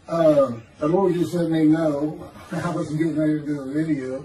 The Lord just let me know I was getting ready to do a video.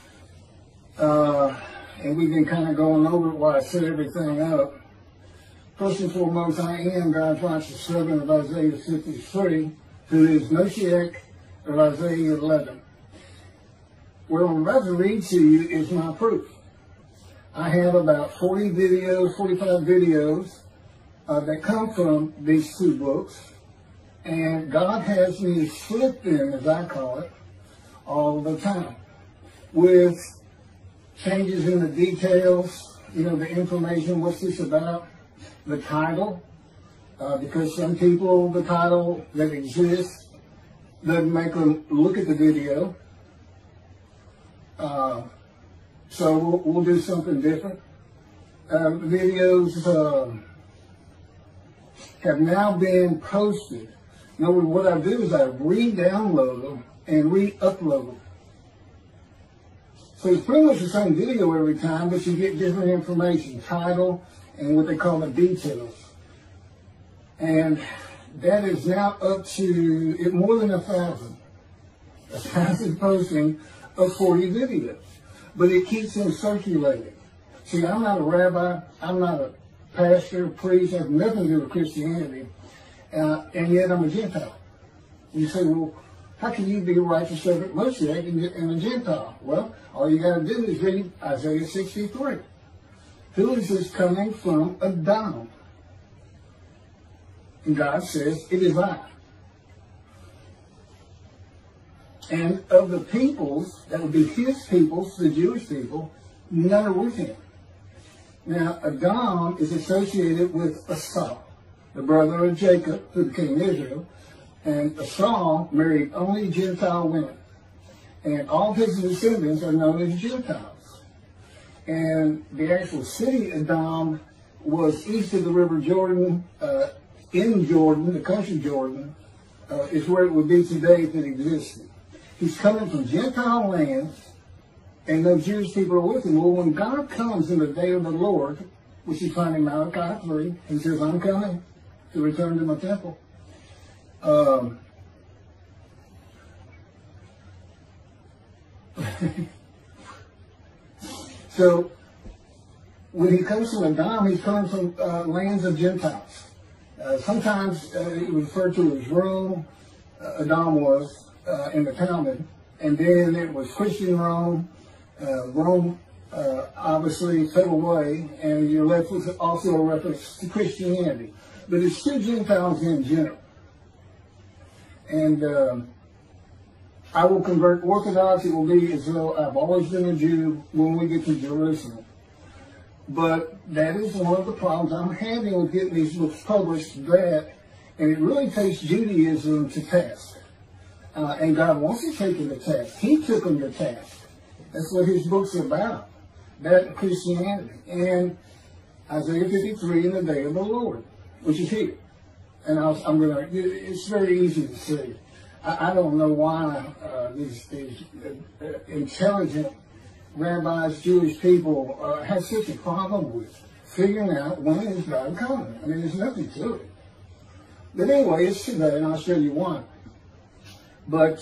And we've been kind of going over it while I set everything up. First and foremost, I am God's righteous servant of Isaiah 53, who is Moshiach of Isaiah 11. What I'm about to read to you is my proof. I have about 45 videos that come from these two books. And God has me slip in, as I call it, all the time, with changes in the details, the information, what's this about, the title, because some people, the title that exists doesn't make them look at the video. So we'll do something different. Videos have now been posted. In other words, what I do is I re-download them and re-upload them. So it's pretty much the same video every time, but you get different information, title, and what they call the details. And that is now up to more than 1,000 posting of 40 videos. But it keeps them circulating. See, I'm not a rabbi, I'm not a pastor, priest, I have nothing to do with Christianity. And yet I'm a Gentile. You say, well, how can you be a righteous servant Moshiach and a Gentile? Well, all you got to do is read Isaiah 63. Who is this coming from Adam? And God says, it is I. And of the peoples, that would be his peoples, the Jewish people, none are with him. Now, Adam is associated with Esau, the brother of Jacob, who became Israel, and Esau married only Gentile women. And all his descendants are known as Gentiles. And the actual city Adam was east of the river Jordan, in Jordan, the country Jordan, is where it would be today if it existed. He's coming from Gentile lands, and no Jewish people are with him. Well, when God comes in the day of the Lord, which you find in Malachi 3, he says, I'm coming to return to my temple. So, when he comes from Adam, he's coming from lands of Gentiles. Sometimes it was referred to as Rome, Adam was, in the Talmud, and then it was Christian Rome. Rome obviously fell away, and you're left with also a reference to Christianity. But it's still Gentiles in general. And I will convert Orthodox. It will be as though I've always been a Jew when we get to Jerusalem. But that is one of the problems I'm having with getting these books published, and it really takes Judaism to task. And God wants to take them to task. He took them to task. That's what his book's about. That Christianity. And Isaiah 53 in the day of the Lord, which is here. And it's very easy to see. I don't know why these intelligent rabbis, Jewish people have such a problem with figuring out when is God coming. I mean, there's nothing to it. But anyway, it's today, and I'll show you why. But,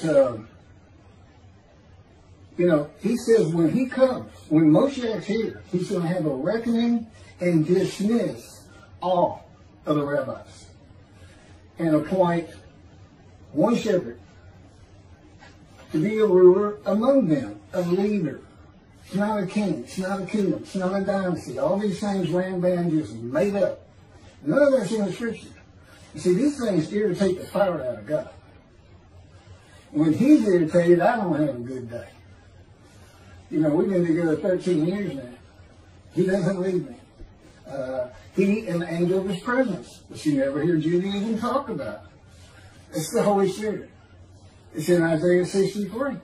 he says when he comes, when Moshiach's here, he's going to have a reckoning and dismiss all of the rabbis and appoint one shepherd to be a ruler among them, a leader. It's not a king, it's not a kingdom, it's not a dynasty. All these things Rambam just made up. None of that's in the scripture. You see, these things irritate the fire out of God. When he's irritated, I don't have a good day. We've been together 13 years now. He doesn't leave me. He and the angel of his presence, which you never hear Judaism talk about. It's the Holy Spirit. It's in Isaiah 63.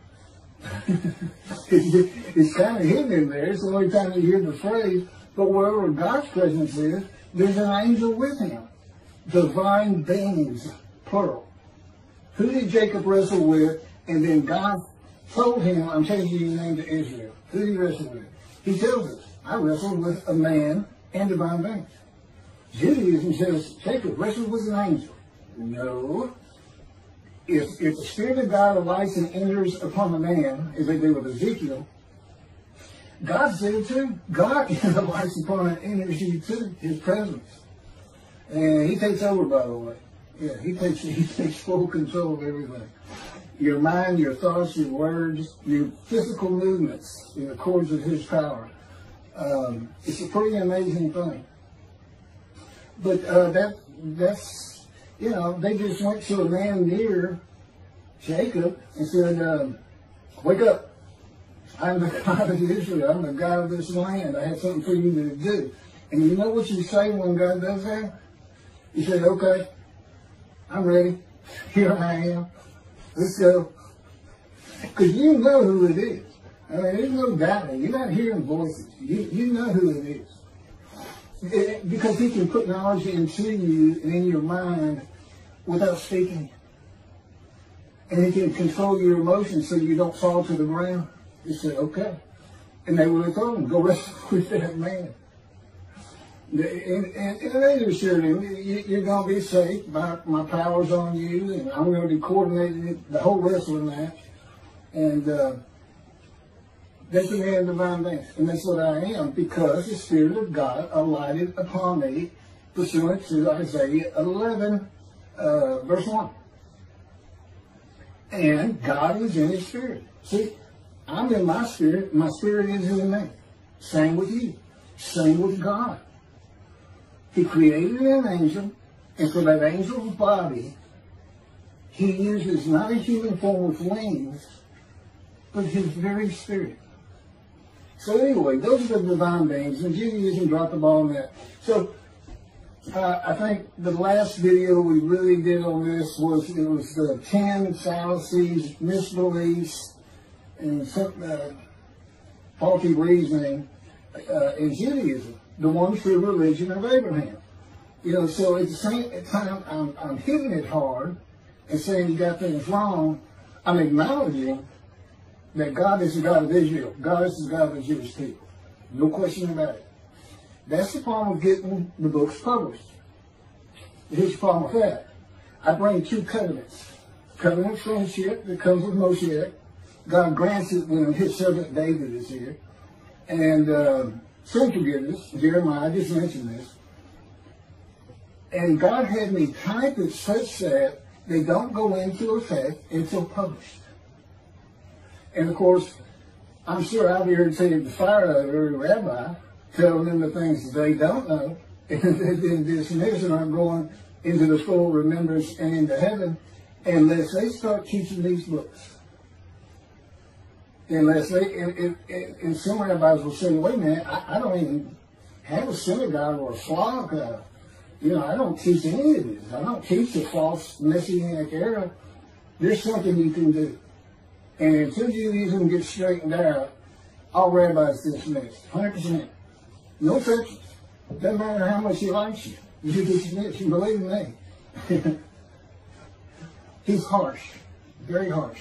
It's kind of hidden in there. It's the only time you hear the phrase, but wherever God's presence is, there's an angel with him. Divine beings, plural. Who did Jacob wrestle with? And then God told him, I'm changing your name to Israel. Who did he wrestle with? He tells us, I wrestled with a man and divine beings. Judaism says Jacob wrestled with an angel. No. if the Spirit of God alights and enters upon a man, as they do with Ezekiel, God's there too. God alights upon and enters you too, His presence. And He takes over, by the way. Yeah, He takes full control of everything. Your mind, your thoughts, your words, your physical movements in accords with His power. It's a pretty amazing thing. But that's, they just went to a man near Jacob and said, wake up. I'm the God of Israel. I'm the God of this land. I have something for you to do. And you know what you say when God does that? You say, okay, I'm ready. Here I am. Let's go. Because you know who it is. I mean, there's no doubting. You're not hearing voices. You know who it is. Because He can put knowledge into you and in your mind without speaking. And He can control your emotions so you don't fall to the ground. He said, okay. And they would have told him, go wrestle with that man. And they assured him, you're going to be safe. My power's on you, and I'm going to be coordinating the whole wrestling match. And that's the man of divine dance. And that's what I am, because the Spirit of God alighted upon me, pursuant to Isaiah 11, verse 1. And God is in His Spirit. See, I'm in my spirit is in me. Same with you. Same with God. He created an angel, and for that angel's body, He uses not a human form with wings, but His very spirit. So anyway, those are the divine beings, and Judaism dropped the ball on that. So I think the last video we really did on this was the 10 fallacies, misbeliefs, and some faulty reasoning in Judaism, the one true religion of Abraham. So at the same time, I'm hitting it hard and saying you got things wrong. I'm acknowledging that God is the God of Israel. God is the God of the Jewish people. No question about it. That's the problem with getting the books published. Here's the problem with that. I bring two covenants. Covenant friendship that comes with Moshiach. God grants it when His servant David is here. And sin forgiveness, Jeremiah, I just mentioned this. And God had me type it such that they don't go into effect until published. And of course, I'm sure I'll be irritated the fire out of every rabbi, telling them the things that they don't know, and they've been dismissed and aren't going into the full remembrance and into heaven unless they start teaching these books. Unless they, and some rabbis will say, wait a minute, I don't even have a synagogue or a flock. I don't teach any of this. I don't teach the false messianic era. There's something you can do. And until Judaism gets straightened out, all rabbis dismissed. 100%. No exceptions. Doesn't matter how much he likes you. You dismiss. You believe me. He's harsh. Very harsh.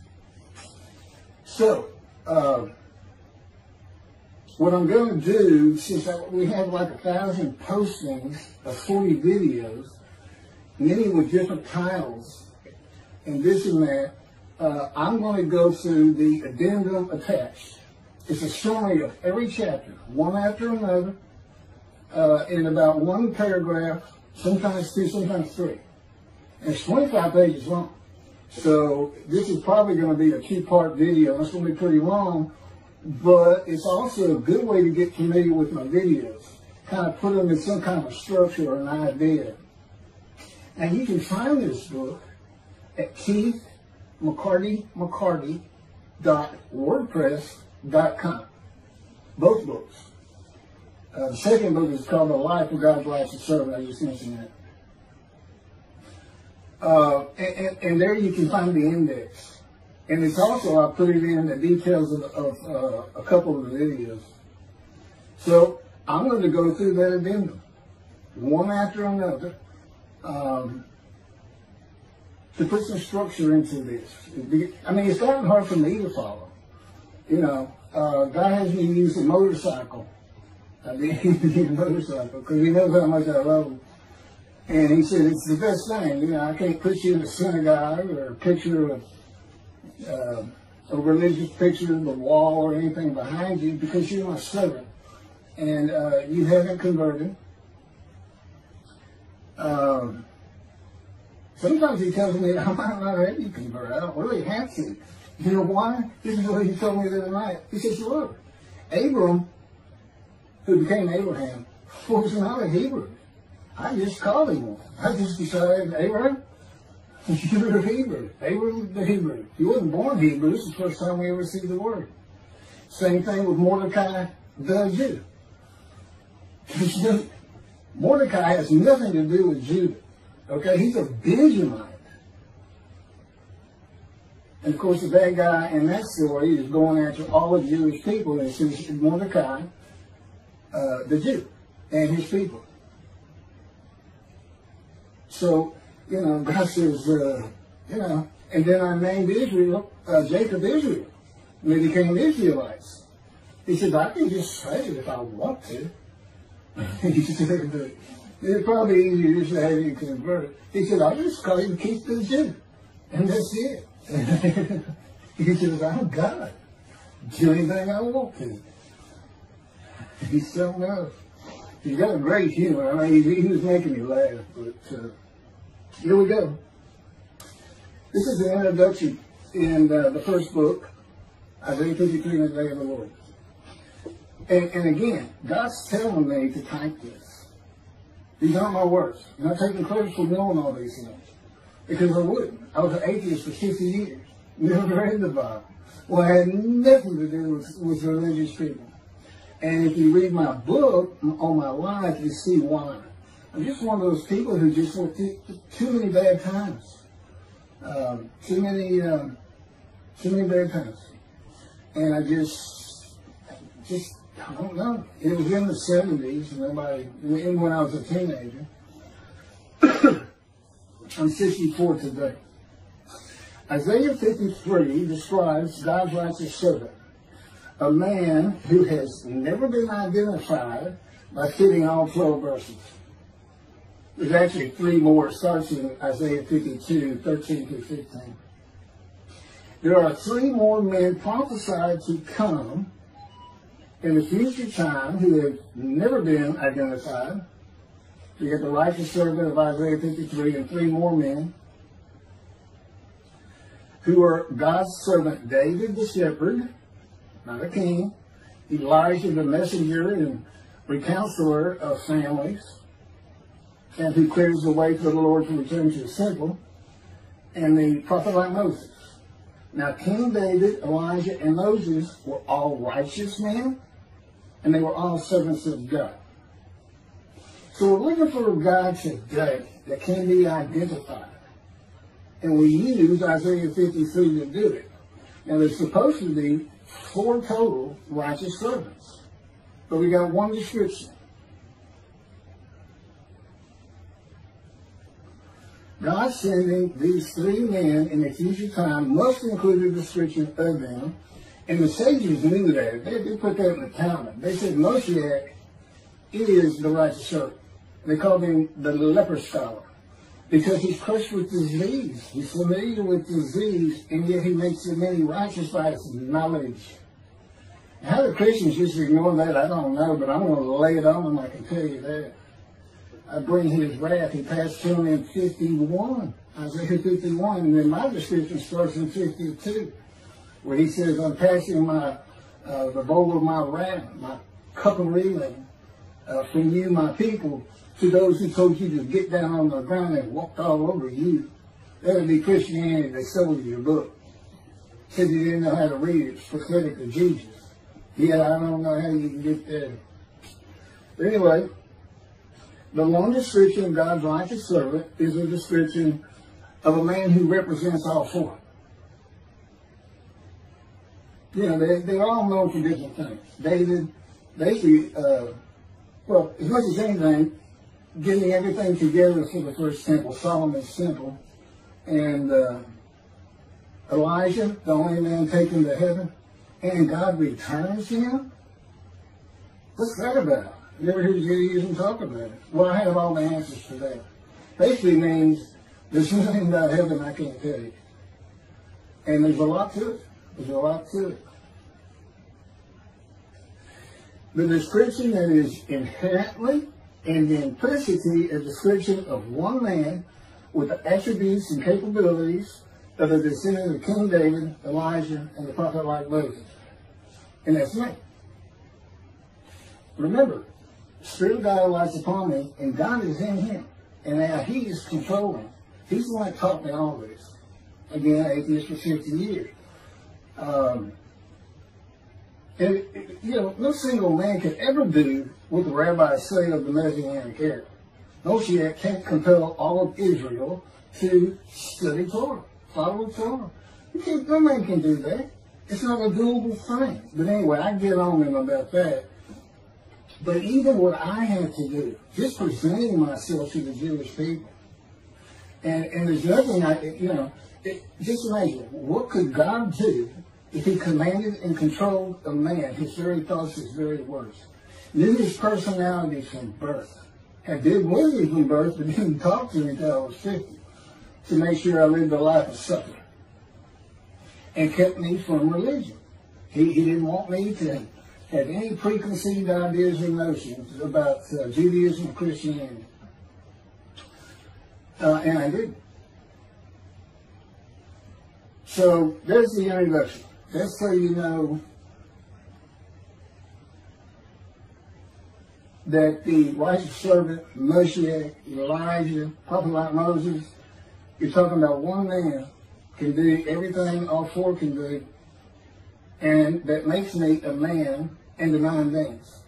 So, what I'm going to do, since we have like 1,000 postings of 40 videos, many with different titles, and this and that, I'm going to go through the addendum attached. It's a summary of every chapter, one after another, in about one paragraph, sometimes two, sometimes three. And it's 25 pages long. So this is probably going to be a 2-part video. It's going to be pretty long, but it's also a good way to get familiar with my videos. Kind of put them in some kind of structure or an idea. Now you can find this book at keithmccarty.wordpress.com. Both books. The second book is called The Life of God's Righteous Servant. I just mentioned that. And there you can find the index. And it's also, I put it in the details of a couple of the videos. So I'm going to go through that addendum, one after another, to put some structure into this. I mean, it's gotten hard for me to follow. God has me use a motorcycle. I mean, a motorcycle, because He knows how much I love Him. And he said, it's the best thing. You know, I can't put you in a synagogue or a picture of a religious picture of the wall or anything behind you because you're my servant. And you haven't converted. Sometimes he tells me, I might not have you convert. I don't really have to. You know why? This is what he told me the other night. He says, look, Abram, who became Abraham, was not a Hebrew. I just called him one. I just decided, Abraham, you're a Hebrew. Abram the Hebrew. He wasn't born Hebrew. This is the first time we ever see the word. Same thing with Mordecai the Jew. Mordecai has nothing to do with Judah. Okay, he's a Benjamite. And of course, the bad guy in that story is going after all of Jewish people, and it says Mordecai, the Jew, and his people. So, you know, God says, you know, and then I named Israel, Jacob Israel, and they became Israelites. He said, I can just say it if I want to. He said, it's probably easier just to have you convert. He said, I'll just call you keep the Jew. And that's it. He says, I'm God. Do anything I want to. He's something else. He's got a great humor. I mean, he was making me laugh. But here we go. This is the introduction in the first book, Isaiah 53 and the Day of the Lord. And again, God's telling me to type this. These aren't my words. I'm not taking credit for knowing all these things. Because I wouldn't. I was an atheist for 50 years. Never read the Bible. Well, I had nothing to do with religious people. And if you read my book on my life, you see why. I'm just one of those people who just went through too many bad times. Too many bad times. And I just, I don't know. It was in the 70s, and when I was a teenager. I'm 64 today. Isaiah 53 describes God's righteous servant, a man who has never been identified by fitting all 12 verses. There's actually 3 more. It starts in Isaiah 52, 13 through 15. There are 3 more men prophesied to come in the future time who have never been identified. You get the righteous servant of Isaiah 53 and 3 more men who are God's servant David the shepherd, not a king, Elijah the messenger and recounselor of families, and who clears the way for the Lord to return to his temple, and the prophet like Moses. Now King David, Elijah, and Moses were all righteous men, and they were all servants of God. So we're looking for a God today that can be identified. And we use Isaiah 53 to do it. Now there's supposed to be 4 total righteous servants. But we got 1 description. God sending these 3 men in the future time must include a description of them. And the sages knew that. They put that in the Talmud. They said Moshiach is the righteous servant. They called him the leper scholar because he's crushed with disease. He's familiar with disease, and yet he makes the many righteous by his knowledge. How do Christians just ignore that? I don't know, but I'm going to lay it on them, I can tell you that. I bring his wrath. He passed to him in 51, Isaiah 51, and then my description starts in 52, where he says, I'm passing the bowl of my wrath, my cup of reeling, from you, my people, to those who told you to get down on the ground and walked all over you. That would be Christianity. They sold you your book. Said you didn't know how to read it. It's prophetic to Jesus. Yeah, I don't know how you can get there. But anyway, the long description of God's righteous servant is a description of a man who represents all 4. You know, they're all known for different things. David, basically, well, as much as anything, getting everything together for the first temple, Solomon's temple, and Elijah, the only man taken to heaven, and God returns him? What's that about? You ever hear Judaism talk about it? Well, I have all the answers for that. basically means there's nothing about heaven I can't tell you. And there's a lot to it. There's a lot to it. The description that is inherently and the implicitly a description of one man with the attributes and capabilities of the descendant of King David, Elijah, and the prophet like Moses. And that's me. Remember, the Spirit of God lies upon me, and God is in him. And now he is controlling. He's the one that taught me all this. Again, atheist for 50 years. And, you know, no single man can ever do what the rabbis say of the Messianic era. Moshiach can't compel all of Israel to study Torah, follow Torah. No man can do that. It's not a doable thing. But anyway, I get on him about that. But even what I had to do, just presenting myself to the Jewish people, and there's nothing just imagine, what could God do if he commanded and controlled a man, his very thoughts, his very words, knew his personality from birth, had been with me from birth, but didn't talk to me until I was 50, to make sure I lived a life of suffering, and kept me from religion. He didn't want me to have any preconceived ideas or notions about Judaism and Christianity. And I did. So there's the introduction. That's so you know that the righteous servant, Moshiach, Elijah, prophet like Moses, you're talking about one man can do everything all four can do, and that makes me a man and the nine things.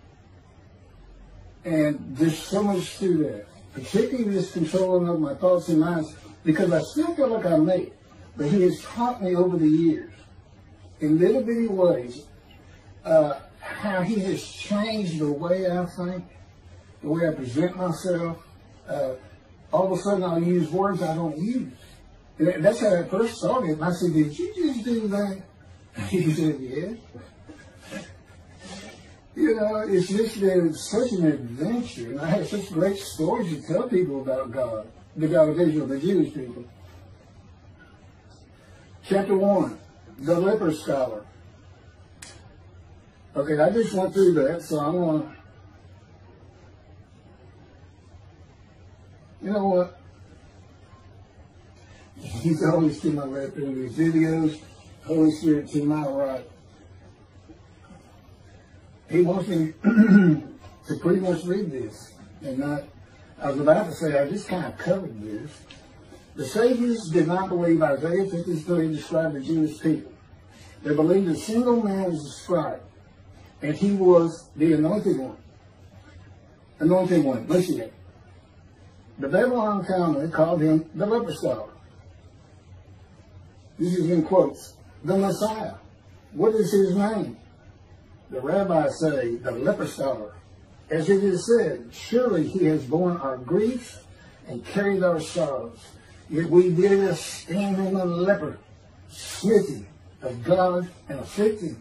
And there's so much to that, particularly this controlling of my thoughts and minds, because I still feel like I'm made. But he has taught me over the years, in little bitty ways, how he has changed the way I think, the way I present myself. All of a sudden I'll use words I don't use. And that's how I first started. And I said, did you just do that? He said, yeah. You know, it's just it's such an adventure. And I have such great stories to tell people about God, the God of Israel, the Jewish people. Chapter 1, the leper scholar. Okay, I just went through that, so I'm going to, you know what? He's always to my left in these videos, Holy Spirit to my right. He wants me to pretty much read this, and not, I was about to say, I just kind of covered this. The sages did not believe Isaiah 53 described the Jewish people. They believed a single man was described, and he was the anointed one. Anointed one, Moshiach. The Babylon Talmud called him the leper scholar. This is in quotes. The Messiah. What is his name? The rabbis say, the leper scholar. As it is said, surely he has borne our griefs and carried our sorrows. Yet we did esteem him a leper, smitten of God and afflicted.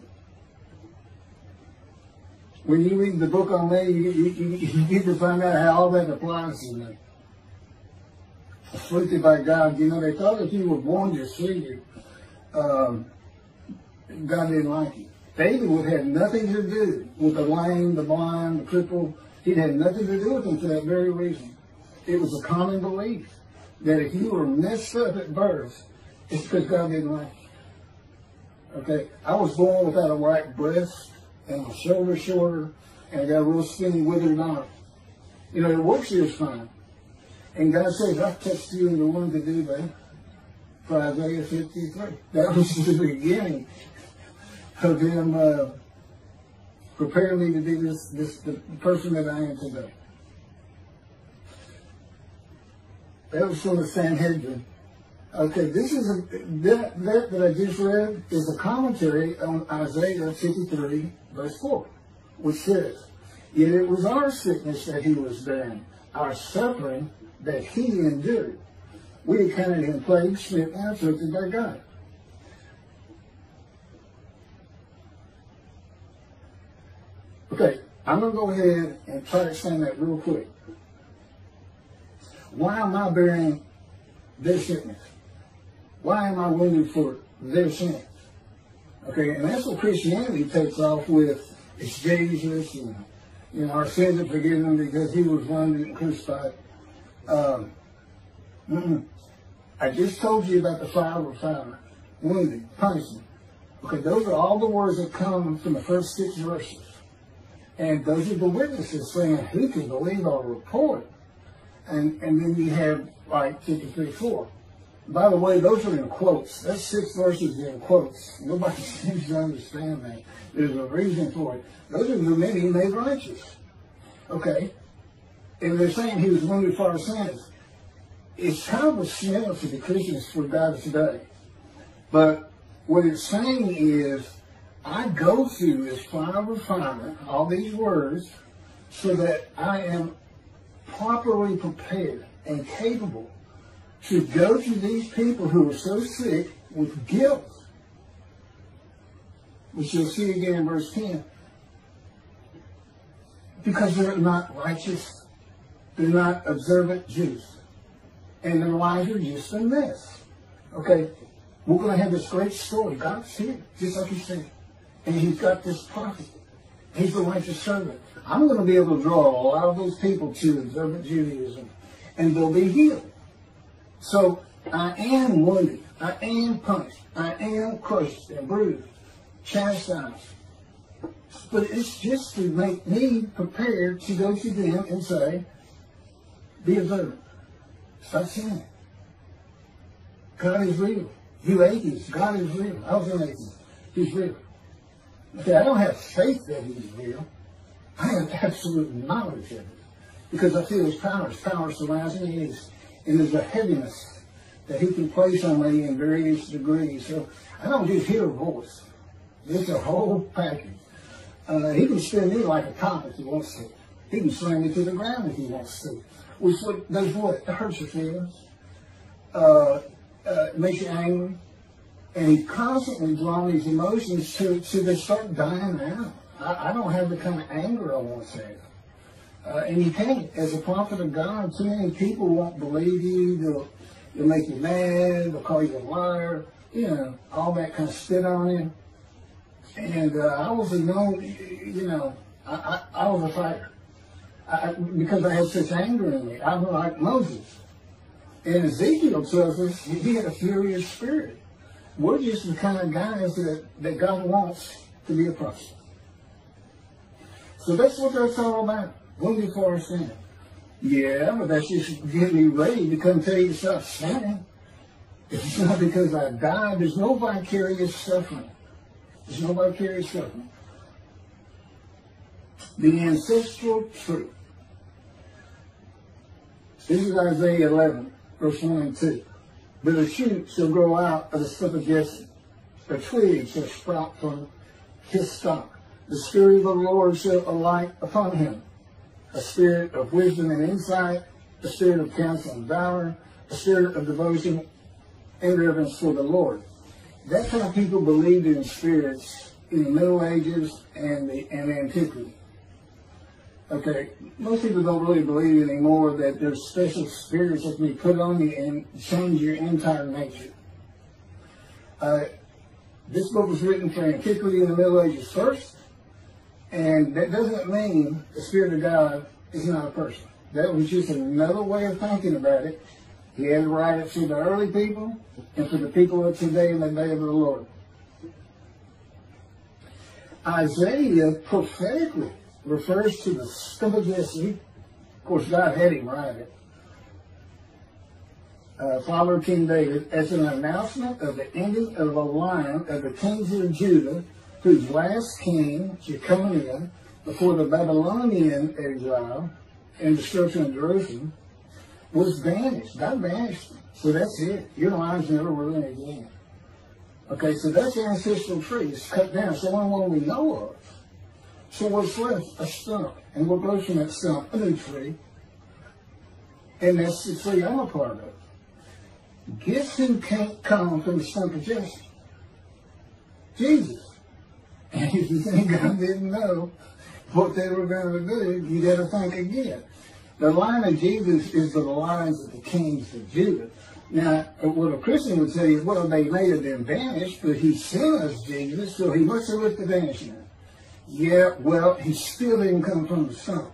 When you read the book on me, you get to find out how all that applies to me. Afflicted by God. You know, they thought if you were born disfigured, God didn't like you. David would have nothing to do with the lame, the blind, the crippled. He'd have nothing to do with them for that very reason. It was a common belief that if you were messed up at birth, it's because God didn't like you. Okay? I was born without a right breast, and my shoulder shorter, and I got a real skinny, withered arm. You know, it works just fine. And God says, I've touched you in the womb to do that. For Isaiah 53. That was the beginning of him preparing me to be the person that I am today. That was from the Sanhedrin. Okay, this is that I just read is a commentary on Isaiah 53, verse 4, which says, yet it was our sickness that he was bearing, our suffering that he endured. We counted him plagued, smitten, and afflicted by God. Okay, I'm going to go ahead and try to explain that real quick. Why am I bearing their sickness? Why am I wounded for their sins? Okay, and that's what Christianity takes off with. It's Jesus, and our sins are forgiven because he was wounded and crucified. I just told you about the fire refinement, wounded, punishment. Okay, those are all the words that come from the first 6 verses. And those are the witnesses saying, who can believe our report? And then you have, like, 53:4. By the way, those are in quotes. That's 6 verses in quotes. Nobody seems to understand that. There's a reason for it. Those are the men he made righteous. Okay? And they're saying he was wounded for our sins. It's kind of a smell to the Christians for God today. But what it's saying is, I go through this fire refinement, all these words, so that I am properly prepared and capable to go to these people who are so sick with guilt, which you'll see again in verse 10, because they're not righteous, they're not observant Jews, and their lives are just a mess. Okay, we're going to have this great story. God's here, just like he said, and he's got this prophet. He's the righteous servant. I'm going to be able to draw a lot of those people to observant Judaism, and they'll be healed. So I am wounded, I am punished, I am crushed and bruised, chastised. But it's just to make me prepared to go to them and say, be observant. Stop sinning. God is real. You atheists, God is real. I was an atheist. He's real. Okay, I don't have faith that he's real. I have absolute knowledge of it. Because I feel his power. His power surrounds me. And there's a heaviness that he can place on me in various degrees. So I don't just hear a voice. It's a whole package. He can spin me like a top if he wants to. He can slam me to the ground if he wants to. Which does what? It hurts your feelings. It makes you angry. And he constantly draws these emotions to they start dying out. I don't have the kind of anger I once had. And you can't. As a prophet of God, too many people won't believe you. They'll make you mad. They'll call you a liar. All that kind of spit on you. And I was a known, I was a fighter. Because I had such anger in me. I was like Moses. And Ezekiel tells us he had a furious spirit. We're just the kind of guys that God wants to be a prophet. So that's what that's all about. Wounded for our sin. Yeah, but that's just getting me ready to come tell you to stop sinning. It's not because I died. There's no vicarious suffering. There's no vicarious suffering. The ancestral truth. This is Isaiah 11, verse 1 and 2. But a shoot shall grow out of the stump of Jesse. A twig shall sprout from his stalk. The Spirit of the Lord shall alight upon him. A spirit of wisdom and insight, a spirit of counsel and valor, a spirit of devotion and reverence for the Lord. That's how people believed in spirits in the Middle Ages and antiquity. Okay, most people don't really believe anymore that there's special spirits that can be put on you and change your entire nature. This book was written for antiquity in the Middle Ages first, and that doesn't mean the Spirit of God is not a person. That was just another way of thinking about it. He had to write it for the early people and for the people of today in the day of the Lord. Isaiah prophetically refers to the stump of Jesse. Of course, God had him write it. Father of King David, as an announcement of the ending of a line of the kings of Judah, whose last king, Jeconiah, before the Babylonian exile and destruction of Jerusalem, was banished. God banished him. So that's it. Your line's never ruined again. Okay, so that's the ancestral tree. It's cut down. So only one we know of. So what's left? A stump. And what grows from that stump? A new tree. And that's the tree I'm a part of. Guess who can't come from the stump of Jesse? Jesus. And if you think God didn't know what they were going to do, you got to think again. The line of Jesus is the lines of the kings of Judah. Now, what a Christian would say is, well, they may have been banished, but he sent us Jesus, so he must have looked the banishment. Yeah, well, he still didn't come from the Stump.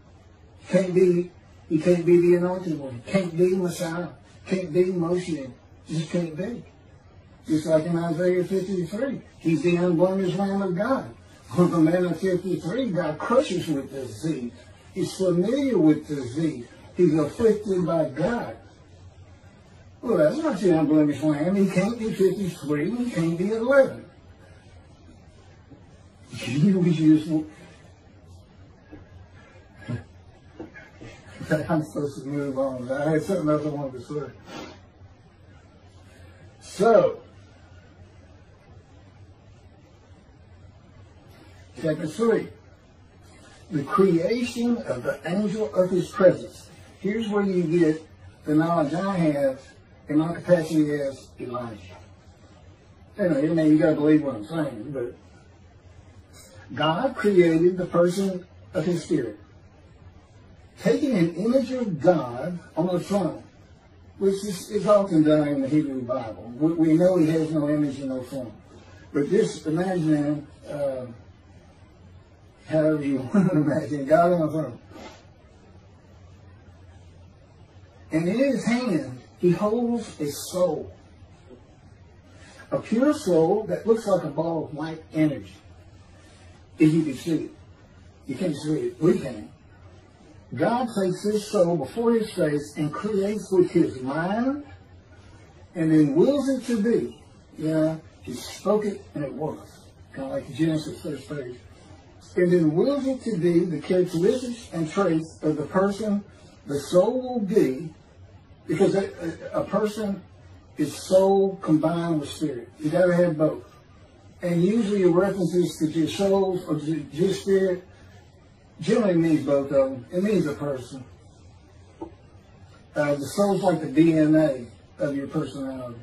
He can't be the anointed one. He can't be Messiah. Can't be Moshiach. Just can't be. Just like in Isaiah 53. He's the unblemished Lamb of God. Well, the man of 53, God crushes with disease. He's familiar with disease. He's afflicted by God. Well, that's not the unblemished Lamb. He can't be 53. He can't be 11. I'm supposed to move on. I had something else I wanted to say. So, chapter 3. The creation of the angel of his presence. Here's where you get the knowledge I have in my capacity as Elijah. Anyway, you got to believe what I'm saying, but God created the person of his spirit, taking an image of God on the throne, which is often done in the Hebrew Bible. We know he has no image and no form. But just imagine, however you want to imagine, God on the throne. And in his hand, he holds a soul. A pure soul that looks like a ball of white energy. If you can see it. You can't see it. We can. God takes his soul before his face and creates with his mind and then wills it to be. Yeah, he spoke it and it was. Kind of like Genesis first page. And then wills it to be the characteristics and traits of the person the soul will be, because a person is soul combined with spirit. You got to have both. And usually your references to just souls or just spirit generally means both of them. It means a person. The soul's like the DNA of your personality.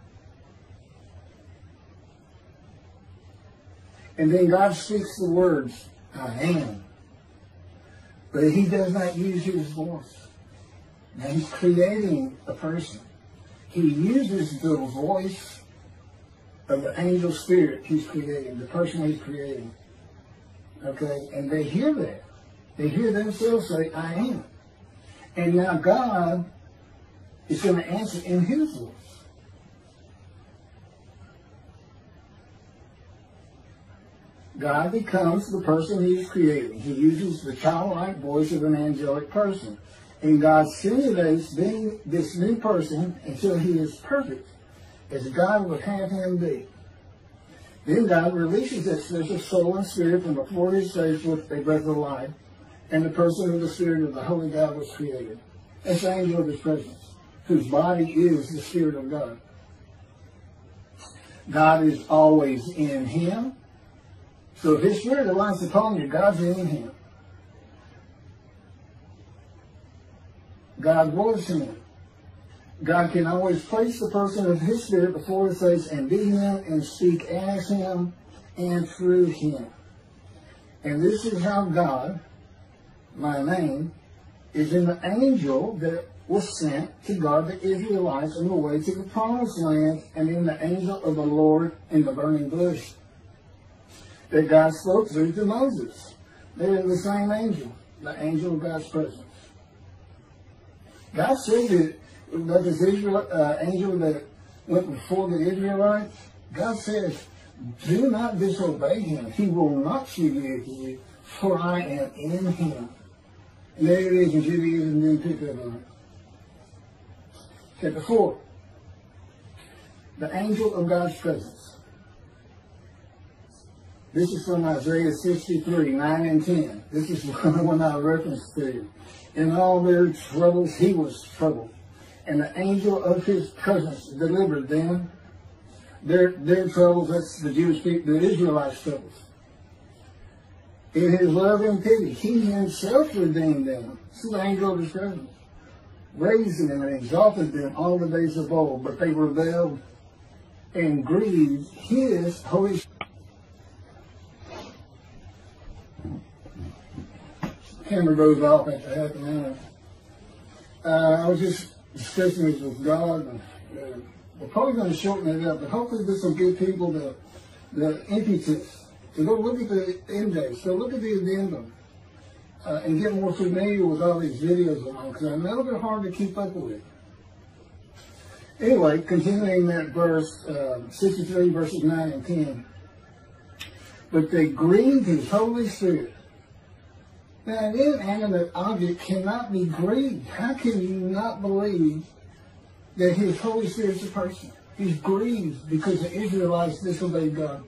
And then God speaks the words, I am. But he does not use his voice. Now he's creating a person. He uses the voice of the angel spirit he's creating, the person he's creating. Okay? And they hear that. They hear themselves say, I am. And now God is going to answer in his voice. God becomes the person he's creating. He uses the childlike voice of an angelic person. And God simulates being this new person until he is perfect, as God would have him be. Then God releases that special soul and spirit from before his face with a breath of life, and the person of the spirit of the Holy God was created. That's the angel of his presence, whose body is the Spirit of God. God is always in him. So if his spirit alights upon you, God's in him. God was him. God can always place the person of his spirit before his face and be him and speak as him and through him. And this is how God, my name, is in the angel that was sent to guard the Israelites on the way to the promised land, and in the angel of the Lord in the burning bush that God spoke through to Moses. They're the same angel, the angel of God's presence. God said that this angel that went before the Israelites, God says, do not disobey him. He will not submit to you, for I am in him. And there it is in Judaism, didn't pick up on it. Chapter 4. The angel of God's presence. This is from Isaiah 63, 9 and 10. This is one I referenced to you. In all their troubles, he was troubled. And the angel of his presence delivered them. Their troubles, that's the Jewish people, the Israelites' troubles. In his love and pity, he himself redeemed them. This is the angel of his presence. Raised them and exalted them all the days of old. But they rebelled and grieved his holy Spirit. Camera goes off after half an hour. I was just discussing this with God, and we're probably going to shorten it up, but hopefully this will give people the impetus to go look at the index, go look at the addendum, and get more familiar with all these videos along, because I know they're hard to keep up with. Anyway, continuing that verse, 63 verses 9 and 10. But they grieved his Holy Spirit. Now, an inanimate object cannot be grieved. How can you not believe that his Holy Spirit's a person? He's grieved because the Israelites disobeyed God.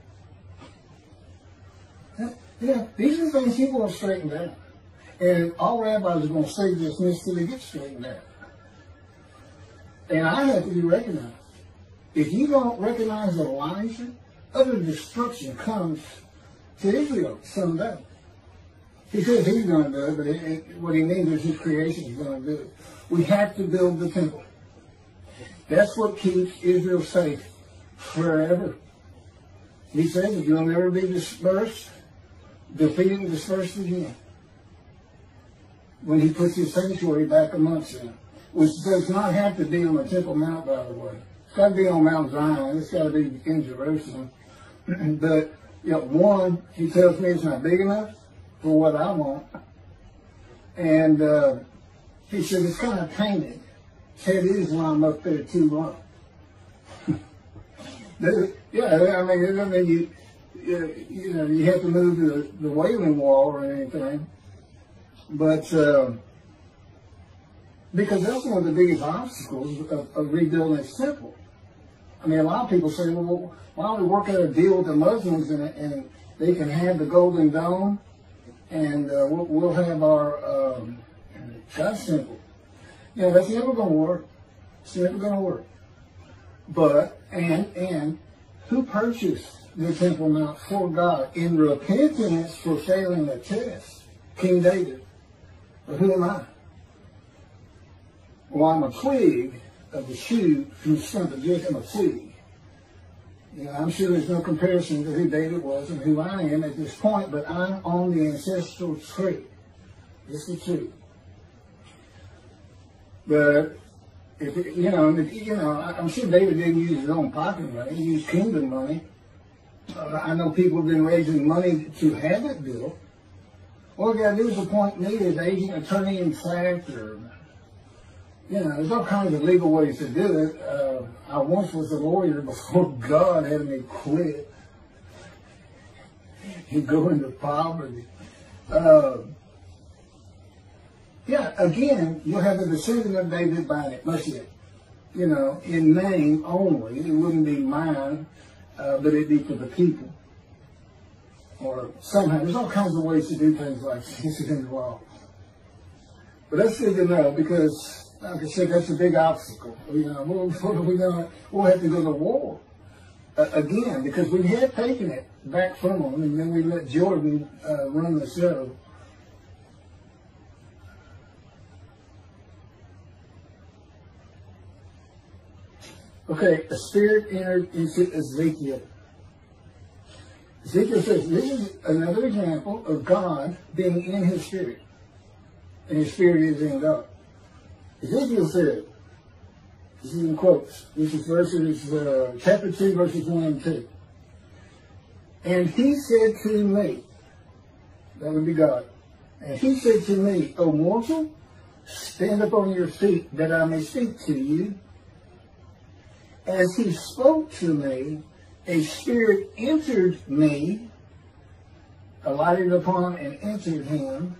Yeah, these are things people will straighten out. And all rabbis are going to say this until they get straightened out. And I have to be recognized. If you don't recognize Elijah, utter destruction comes to Israel someday. He says he's going to do it, but what he means is his creation is going to do it. We have to build the temple. That's what keeps Israel safe forever. He says if you'll never be dispersed, defeated and dispersed again. When he puts his sanctuary back amongst them. Which does not have to be on the Temple Mount, by the way. It's got to be on Mount Zion. It's got to be in Jerusalem. But, you know, one, he tells me it's not big enough for what I want. And he said it's kind of tainted. Ted Islam up there too long. Yeah, I mean, it doesn't mean you know, you have to move the Wailing Wall or anything. But because that's one of the biggest obstacles of rebuilding this temple. I mean, a lot of people say, well, why don't we work out a deal with the Muslims and they can have the Golden Dome and we'll have our God's temple. You know, that's never going to work. It's never going to work. But, and who purchased the Temple Mount for God in repentance for failing the test? King David. But who am I? Well, I'm a twig of the shoot from the stump of Jeconiah. I'm a twig. You know, I'm sure there's no comparison to who David was and who I am at this point, but I'm on the ancestral tree. This is true. But if I'm sure David didn't use his own pocket money. He used kingdom money. I know people have been raising money to have it built. All you got to do is appoint me as agent, attorney, in fact, or you know, there's all kinds of legal ways to do it. I once was a lawyer before God had me quit. You go into poverty. Yeah, again, you'll have the descendant of David by Moshiach. You know, in name only. It wouldn't be mine, but it'd be for the people. Or somehow, there's all kinds of ways to do things like this in the law. But that's good to know because, like I said, that's a big obstacle. You know, what are we going? We'll have to go to war again because we had taken it back from them, and then we let Jordan run the show. Okay, a spirit entered into Ezekiel. Ezekiel says this is another example of God being in his spirit, and his spirit is in God. Ezekiel said, this is in quotes, this is chapter 2, verses 1 and 2. And he said to me, that would be God, and he said to me, O mortal, stand up on your feet, that I may speak to you. As he spoke to me, a spirit entered me, alighted upon and entered him,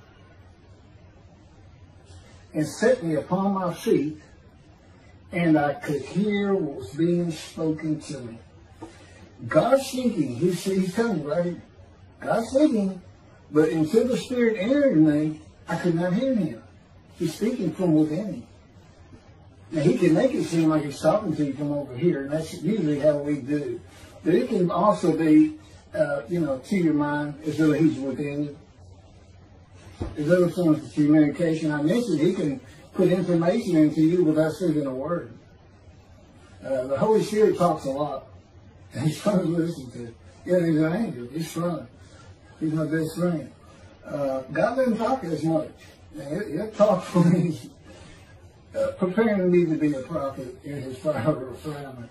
and set me upon my feet, and I could hear what was being spoken to me. God's speaking. He's telling me, right? God's speaking, but until the Spirit entered me, I could not hear him. He's speaking from within me. Now, he can make it seem like he's talking to you from over here, and that's usually how we do. But it can also be, to your mind, as though he's within you. There's other forms of communication. I mentioned he can put information into you without saying a word. The Holy Spirit talks a lot. And he's fun to listen to. Yeah, he's an angel. He's fun. He's my best friend. God doesn't talk as much. He'll talk for me. preparing me to be a prophet in his fire assignment.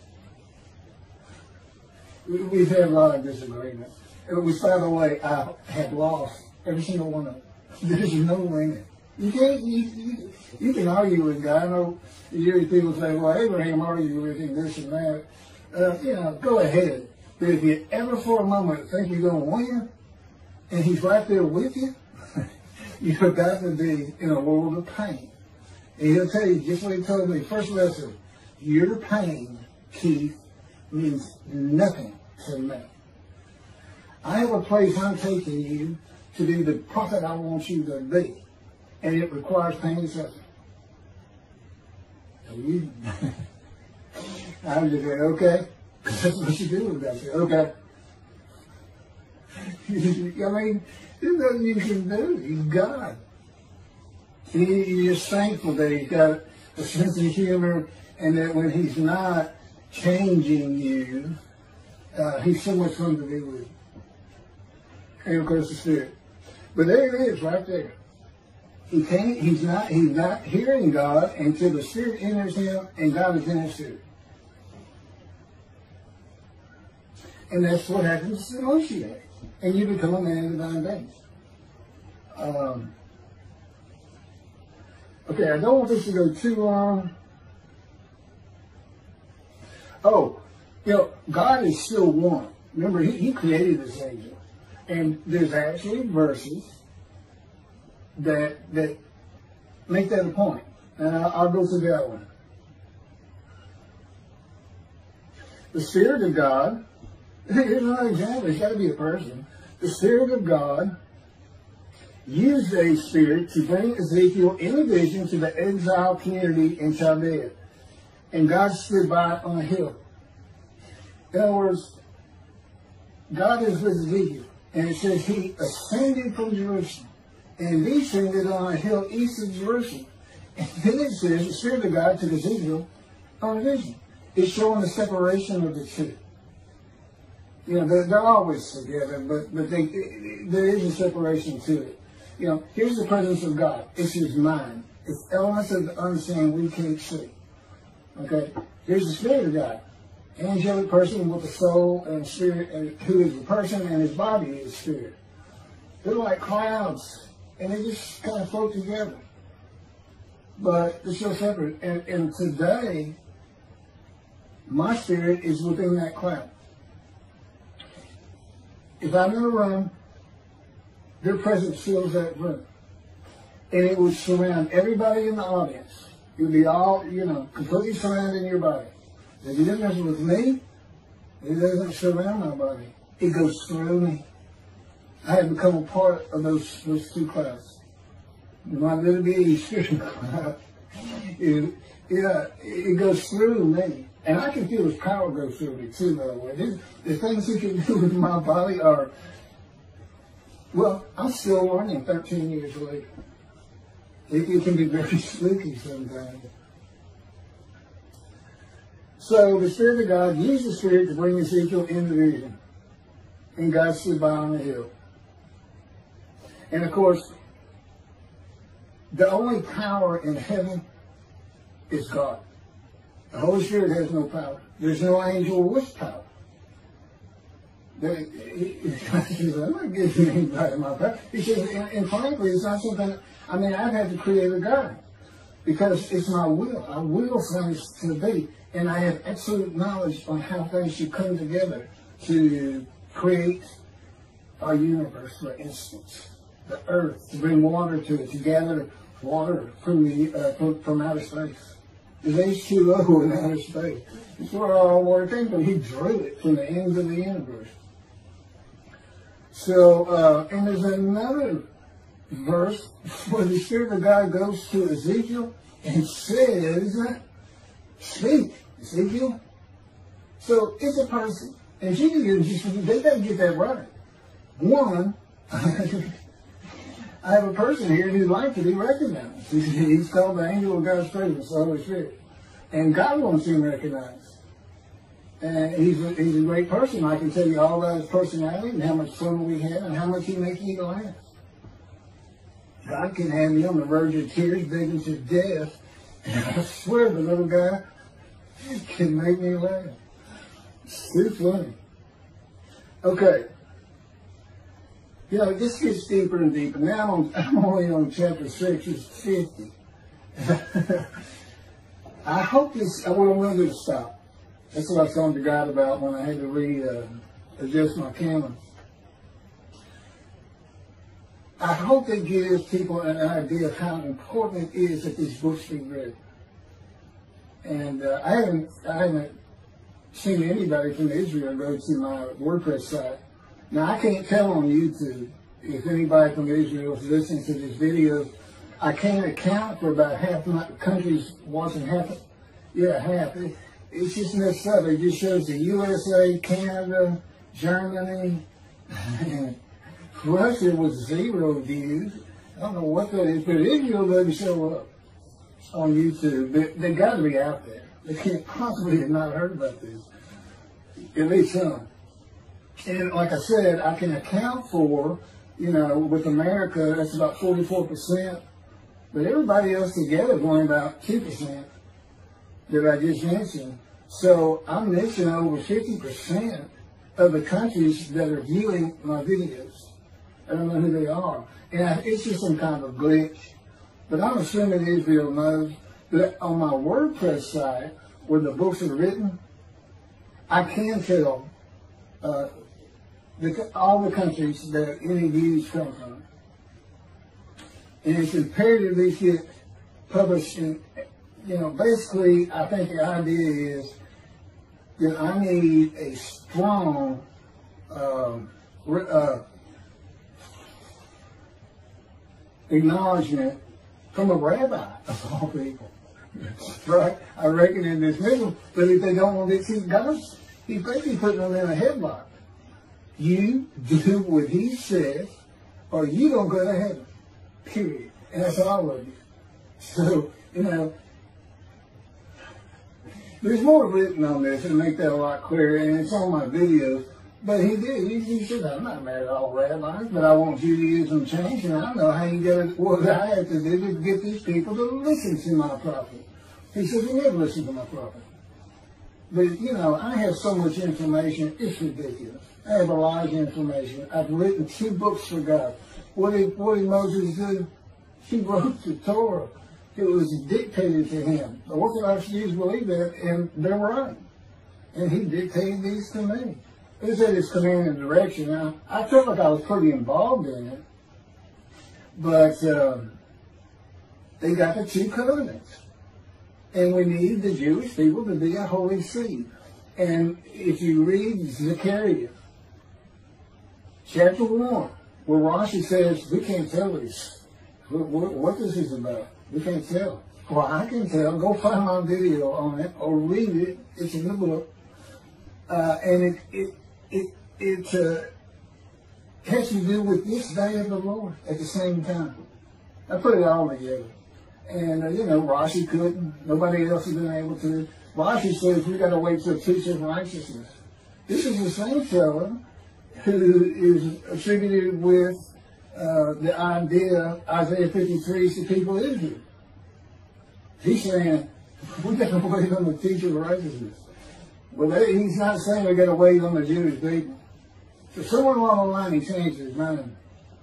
We've had a lot of disagreements. Which, by the way, I have lost every single one of them. There's no winning. You can't, you can argue with God. I know you hear people say, well, Abraham argued with him, this and that. Go ahead. But if you ever for a moment think you're going to win, and he's right there with you, you're about to be in a world of pain. And he'll tell you just what he told me. First lesson, your pain, Keith, means nothing to me. I have a place I'm taking you to be the prophet I want you to be. And it requires pain and suffering. I was just saying, okay. That's what you do with that. Okay. I mean, there's nothing you can do. He's God. You're just thankful that he's got a sense of humor, and that when he's not changing you, he's so much fun to be with. And of course the Spirit. But there it is, right there. He's not hearing God until the Spirit enters him and God is in his spirit. And that's what happens to Moshiach. And you become a man of divine banished. Okay, I don't want this to go too long. Oh, God is still one. Remember, he created this angel. And there's actually verses that make that a point. And I'll go through that one. The Spirit of God, here's another example. It's got to be a person. The Spirit of God used a spirit to bring Ezekiel in a vision to the exile community in Chaldea. And God stood by on a hill. In other words, God is with Ezekiel. And it says he ascended from Jerusalem and descended on a hill east of Jerusalem. And then it says the Spirit of God took Ezekiel on a vision. It's showing the separation of the two. They're always together, but there is a separation to it. Here's the presence of God. It's his mind. It's elements of the unseen we can't see. Okay? Here's the Spirit of God. Angelic person with a soul and spirit, and who is the person, and his body is spirit. They're like clouds, and they just kind of float together. But they're so separate. And today, my spirit is within that cloud. If I'm in a room, their presence fills that room. And it would surround everybody in the audience. It would be all, completely surrounding your body. The difference with me, it doesn't surround my body. It goes through me. I have become a part of those two clouds. My little bitty spiritual cloud. It goes through me. And I can feel his power go through me too, by the way. The things he can do with my body are, well, I'm still learning 13 years later. It can be very spooky sometimes. So the Spirit of God used the Spirit to bring Ezekiel into vision. And God stood by on the hill. And of course, the only power in heaven is God. The Holy Spirit has no power. There's no angel with power. I'm not giving anybody my power. He says, and frankly, it's not something, I've had to create a God. Because it's my will. I will things to be. And I have absolute knowledge on how things should come together to create our universe, for instance. The earth, to bring water to it, to gather water from outer space. There's H2O in outer space. That's where all water came from. He drew it from the ends of the universe. So, and there's another verse where the Spirit of God goes to Ezekiel and says, speak, Ezekiel. So it's a person. And they got to get that right. One, I have a person here who'd like to be recognized. He's called the angel of God's presence, the Holy Spirit. And God wants him recognized. And he's a great person. I can tell you all about his personality and how much fun we had and how much he makes you laugh. God can have you on the verge of tears, begging to death, And I swear the little guy can make me laugh. It's too funny. Okay. You know, this gets deeper and deeper. Now I'm only on chapter 6, it's 50. I hope this, what I'm going to do is stop. That's what I was talking to God about when I had to readjust my camera. I hope it gives people an idea of how important it is that these books be read. And I haven't seen anybody from Israel go to my WordPress site. Now, I can't tell on YouTube if anybody from Israel is listening to this video. I can't account for about half my countries watching half. It's just messed up. It just shows the USA, Canada, Germany, and Russia was 0 views. I don't know what that is, but Israel doesn't show up on YouTube. They got to be out there. They can't possibly have not heard about this. At least some. And like I said, I can account for, you know, with America, that's about 44%. But everybody else together is only about 2% that I just mentioned. So I'm missing over 50% of the countries that are viewing my videos. I don't know who they are. And it's just some kind of glitch. But I'm assuming Israel knows that on my WordPress site, where the books are written, I can tell all the countries that any views come from. And it's imperative these get published in, you know, basically, I think the idea is that I need a strong acknowledgement from a rabbi of all people. Right? I reckon in this middle, but if they don't want to see God, he's basically putting them in a headlock. You do what he says, or you don't go to heaven. Period. And that's all of you. So, you know, there's more written on this and make that a lot clearer, and it's on my videos. But he did. He said, I'm not mad at all rabbis, but I want Judaism changed, and I know how you get it. What I have to do is get these people to listen to my prophet. He said, you never listen to my prophet. But, you know, I have so much information, it's ridiculous. I have a lot of information. I've written 2 books for God. What did Moses do? He wrote the Torah. It was dictated to him. The Orthodox Jews believe that, and they're right. And he dictated these to me. It said it's command and direction. Now, I felt like I was pretty involved in it. But they got the 2 covenants. And we need the Jewish people to be a holy seed. And if you read Zechariah, chapter 1, where Rashi says, we can't tell this. What this is about. We can't tell. Well, I can tell. Go find my video on it or read it. It's in the book. And it has to do with this day of the Lord at the same time. I put it all together. And, you know, Rashi couldn't. Nobody else has been able to. Rashi says we got to wait till teach of righteousness. This is the same fellow who is attributed with the idea, Isaiah 53, is the people of Israel. He's saying, we got to wait on the teacher of righteousness. Well, he's not saying we got to wait on the Jewish people. So somewhere along the line, he changed his mind.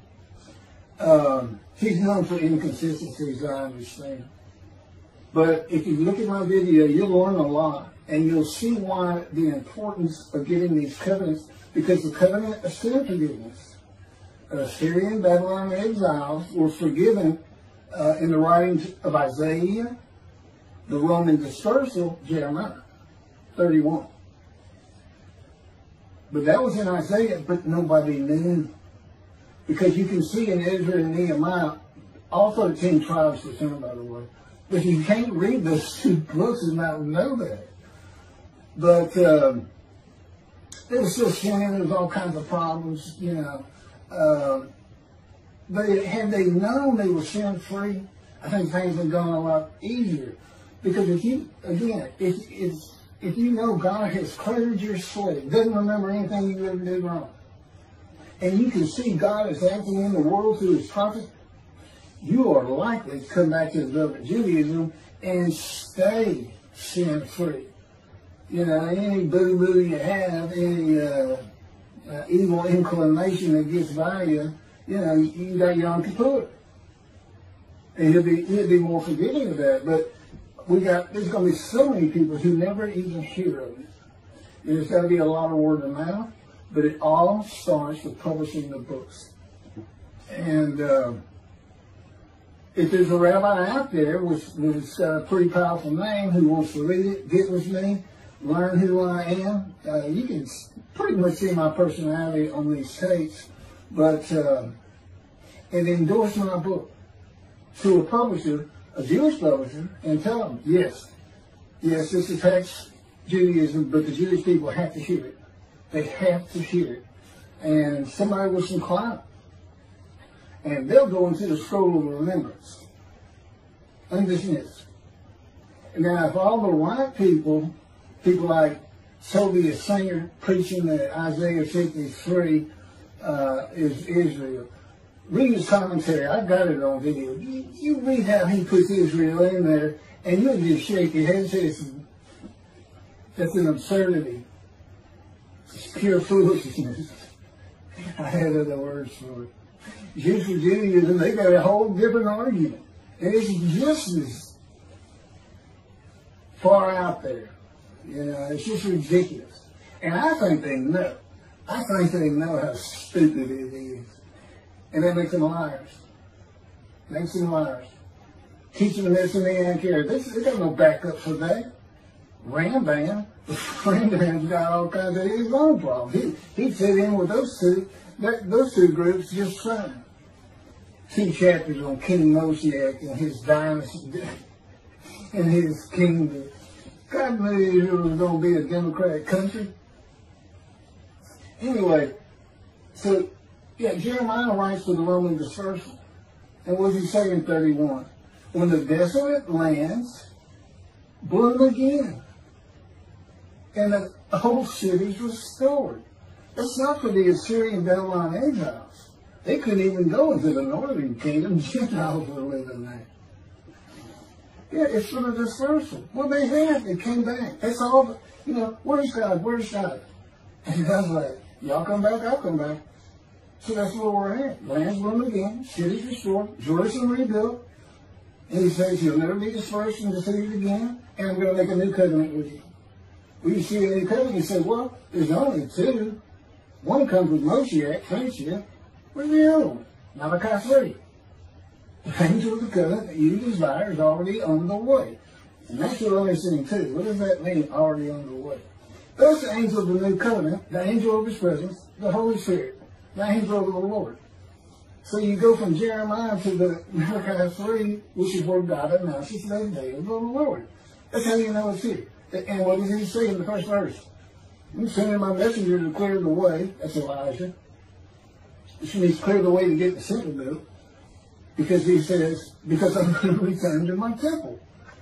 He's known for inconsistencies, I understand. But if you look at my video, you'll learn a lot. And you'll see why the importance of getting these covenants, because the covenant of sin forgiveness. Assyrian, Babylonian exiles were forgiven in the writings of Isaiah, the Roman dispersal, Jeremiah 31. But that was in Isaiah, but nobody knew. Because you can see in Ezra and Nehemiah, all 13 tribes were sinned, by the way. But you can't read those 2 books and not know that. But there was still sin, there was all kinds of problems, you know. But had they known they were sin-free, I think things would have gone a lot easier. Because if you, again, if you know God has cleared your slate, doesn't remember anything you ever did wrong, and you can see God is acting in the world through his prophets, you are likely to come back to the love of Judaism and stay sin-free. You know, any boo-boo you have, any evil inclination that gets by you, you know, you got Yom Kippur. And he'll be more forgiving of that. But there's going to be so many people who never even hear of it. There's got to be a lot of word of mouth, but it all starts with publishing the books. And if there's a rabbi out there with a pretty powerful name who wants to read it, get with me, learn who I am, you can pretty much see my personality on these tapes, but and endorse my book to a publisher, a Jewish publisher, and tell them, yes, this attacks Judaism, but the Jewish people have to hear it. They have to hear it. And somebody with some clout. And they'll go into the scroll of remembrance. Undismissed. And now if all the white people like Toby Singer preaching that Isaiah 53 is Israel, read his commentary. I've got it on video. You read how he puts Israel in there, and you'll just shake your head and say, that's an absurdity. It's pure foolishness. I had other words for it. Jews for Judaism, they got a whole different argument. And it's just as far out there. You know, it's just ridiculous. And I think they know. I think they know how stupid it is. And that makes them liars. Makes them liars. Teaching them this and the anti-care. They got no backup for that. Rambam Rambam's got all kinds of his own problems. He fit in with those two groups just fine. 2 chapters on King Moshiach and his dynasty and his kingdom. God knew it was going to be a democratic country. Anyway, so, yeah, Jeremiah writes to the Roman dispersal. And what does he say in 31? When the desolate lands bloom again, and the whole city's restored. That's not for the Assyrian Babylon exiles. They couldn't even go into the northern kingdom. Gentiles were living there. Yeah, it's for the dispersal. Well, they had. They came back. That's all. You know, where's God? Where's God? And God's like, y'all come back, I'll come back. So that's where we're at. Lands bloom again. Cities restored. Jerusalem rebuilt. And he says, you'll never be dispersed and defeated again. And I'm going to make a new covenant with you. When you see a new covenant, you say, well, there's only 2. One comes with Moshiach, friendship. Where's the other one? Malachi 3. The angel of the covenant that you desire is already on the way. And that's what I'm seeing too. What does that mean, already on the way? That's the angel of the new covenant, the angel of his presence, the Holy Spirit, the angel of the Lord. So you go from Jeremiah to the Malachi 3, which is where God announces the day of the Lord. That's how you know it's here. And what does he say in the first verse? I'm sending my messenger to clear the way. That's Elijah. Which means clear the way to get the temple built. Because he says, because I'm going to return to my temple.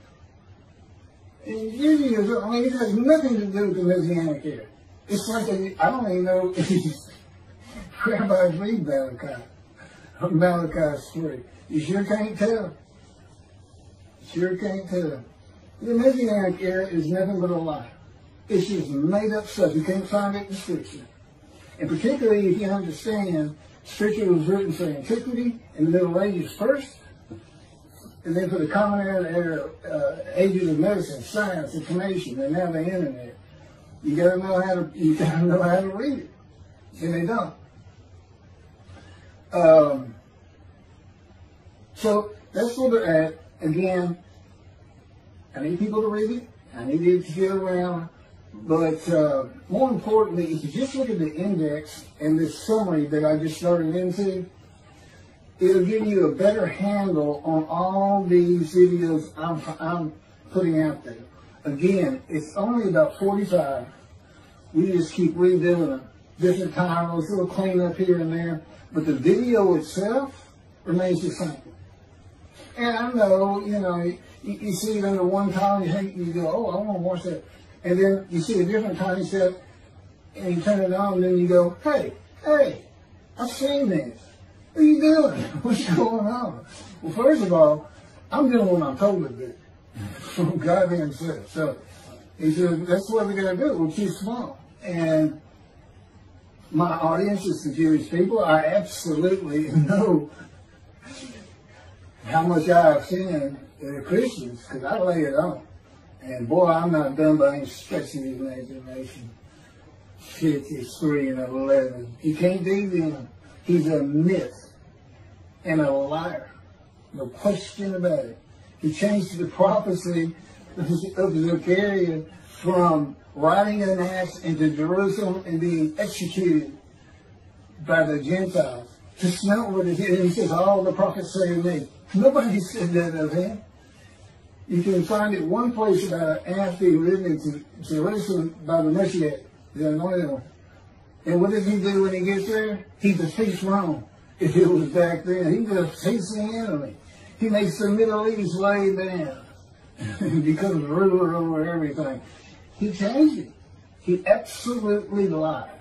And Judaism, I mean, it has nothing to do with the Messianic era. It's like, I don't even know if rabbis read Malachi. Malachi 3. You sure can't tell. Sure can't tell. The Messianic era is nothing but a lie. It's just made up stuff. You can't find it in Scripture. And particularly if you understand, Scripture was written for antiquity in the Middle Ages first, and then for the common era, ages of medicine, science, information, and now the internet. You gotta know how to read it. And they don't. So that's where they're at. Again, I need people to read it. I need it to get around. But more importantly, if you just look at the index and this summary that I just started into, it'll give you a better handle on all these videos I'm putting out there. Again, it's only about 45. We just keep redoing them. Different titles, a little cleanup here and there. But the video itself remains the same. And I know, you see it under one title, you go, oh, I want to watch that. And then you see a different time step, and you turn it on, and then you go, hey, I've seen this. What are you doing? What's going on? Well, first of all, I'm doing what I'm told to do. from God himself. So he said, that's what we're going to do. We'll keep small. And my audience is the Jewish people. I absolutely know how much I offend the Christians because I lay it on. And boy, I'm not done by any stretch of the imagination. 53 and 11. He can't do them. He's a myth and a liar. No question about it. He changed the prophecy of Jeconiah from riding an ass into Jerusalem and being executed by the Gentiles. Just not what it is. And he says, all the prophets say of me. Nobody said that of him. You can find it one place about after he lived in Jerusalem by the Moshiach, the anointed one. And what does he do when he gets there? He defeats Rome. If it was back then, he defeats the enemy. He makes the Middle East lay down. He becomes ruler over everything. He changed it. He absolutely lied.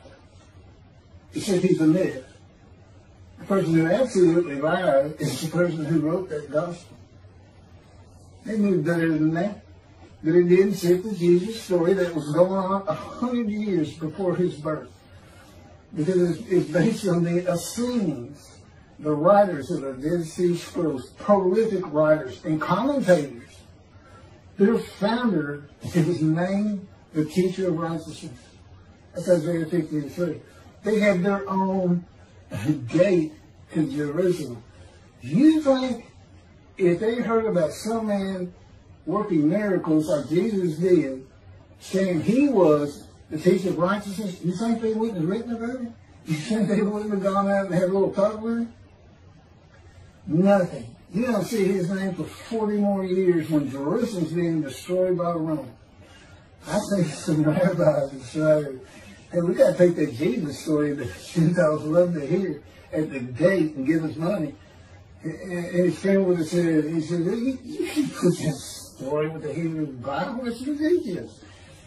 He said he's a myth. The person who absolutely lied is the person who wrote that gospel. They knew better than that. But it didn't fit the Jesus story that was going on 100 years before his birth. Because it's based on the Essenes, the writers of the Dead Sea Scrolls, prolific writers and commentators. Their founder is named the teacher of righteousness. That's Isaiah 53. They had their own gate to Jerusalem. You think if they heard about some man working miracles like Jesus did, saying he was the teacher of righteousness, you think they wouldn't have written about it? You think they wouldn't have gone out and had a little talk with him? Nothing. You don't see his name for 40 more years when Jerusalem's being destroyed by Rome. I think some rabbis decided, hey, we got to take that Jesus story that Gentiles love to hear at the gate and give us money. And his friend would have said, he said, you can put this story with the Hebrew Bible, it's ridiculous.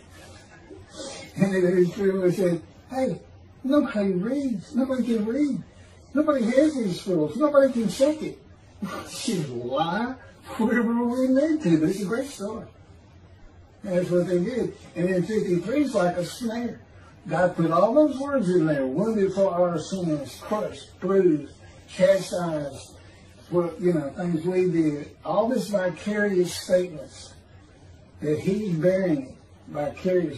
And then his friend would have said, hey, nobody reads, nobody can read. Nobody has these scrolls, nobody can check it. She's a lie. Whatever we need to, but it's a great story. And that's what they did. And then 53 is like a snare. God put all those words in there. Wounded for our sins, crushed, bruised, chastised, for, things we did. All this vicarious statements that he's bearing it. Vicarious.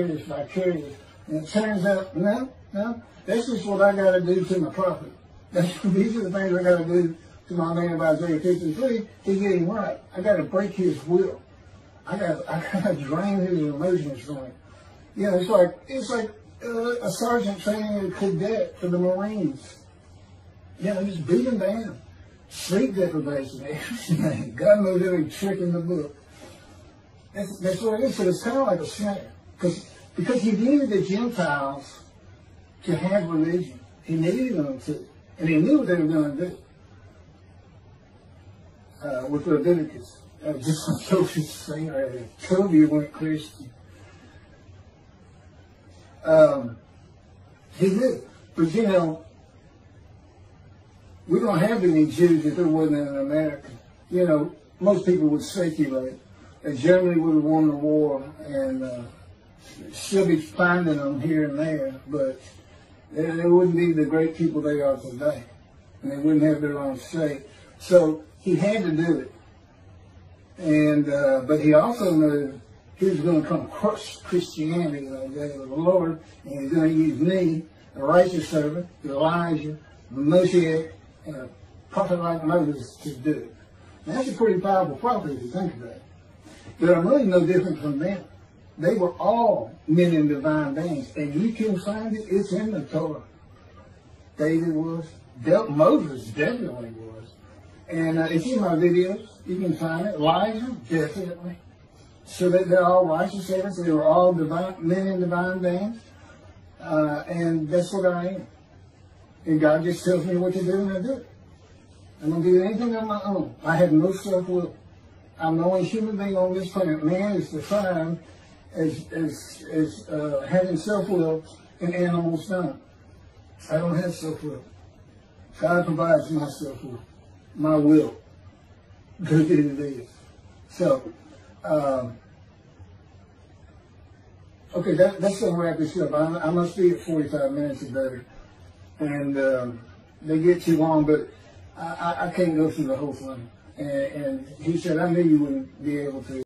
And it turns out, no, that's just what I got to do to my prophet. These are the things I got to do to my man about Isaiah 53 to get him right. I got to break his will. I got to drain his emotions from him. It's like a sergeant training a cadet for the Marines. Just beat him down. Sleep deprivation, everything. God knows every trick in the book. That's what it is. So it's kind of like a snare. Because he needed the Gentiles to have religion. He needed them to. And he knew what they were going to do. With Leviticus. Just like Toby's saying right there. Toby went Christian. He knew. But we don't have any Jews if there wasn't an America. Most people would speculate that Germany would have won the war and still be finding them here and there, but they wouldn't be the great people they are today. And they wouldn't have their own state. So he had to do it. And but he also knew he was going to come crush Christianity one day with the Lord, and he's going to use me, a righteous servant, Elijah, Moshiach, and a prophet like Moses to do it. And that's a pretty powerful prophet if you think about it. But I'm really no different from them. They were all men in divine beings, and you can find it. It's in the Torah. David was. Moses definitely was. And it's in my videos. You can find it. Elijah, definitely. So that they're all righteous servants. They were all divine men in divine beings. And that's what I am. And God just tells me what to do, and I do it. I'm going to do anything on my own. I have no self-will. I'm the only human being on this planet. Man is defined as having self-will, and animals don't. I don't have self-will. God provides my self-will, my will. Good it is. So, Okay, that's going to wrap this up. I must be at 45 minutes or better. And they get too long, but I can't go through the whole thing. And he said, I knew you wouldn't be able to.